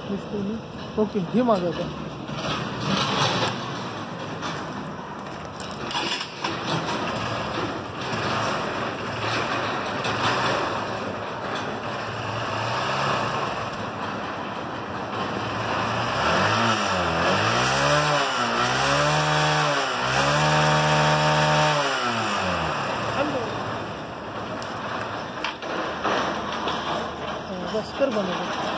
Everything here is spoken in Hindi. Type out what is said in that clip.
दिसते नाही. ओके, हे मागायचं. बस कर बनवलं.